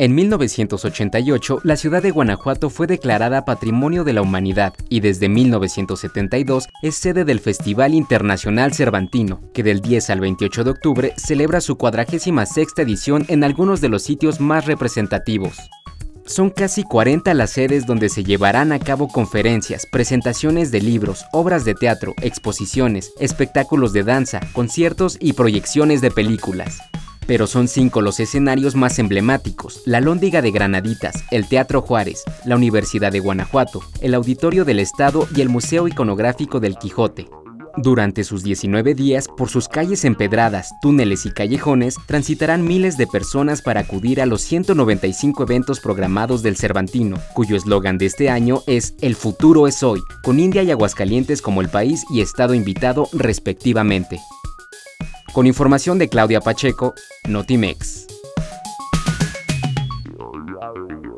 En 1988, la ciudad de Guanajuato fue declarada Patrimonio de la Humanidad y desde 1972 es sede del Festival Internacional Cervantino, que del 10 al 28 de octubre celebra su 46ª edición en algunos de los sitios más representativos. Son casi 40 las sedes donde se llevarán a cabo conferencias, presentaciones de libros, obras de teatro, exposiciones, espectáculos de danza, conciertos y proyecciones de películas. Pero son 5 los escenarios más emblemáticos: la Lóndiga de Granaditas, el Teatro Juárez, la Universidad de Guanajuato, el Auditorio del Estado y el Museo Iconográfico del Quijote. Durante sus 19 días, por sus calles empedradas, túneles y callejones, transitarán miles de personas para acudir a los 195 eventos programados del Cervantino, cuyo eslogan de este año es "El futuro es hoy", con India y Aguascalientes como el país y estado invitado respectivamente. Con información de Claudia Pacheco, Notimex.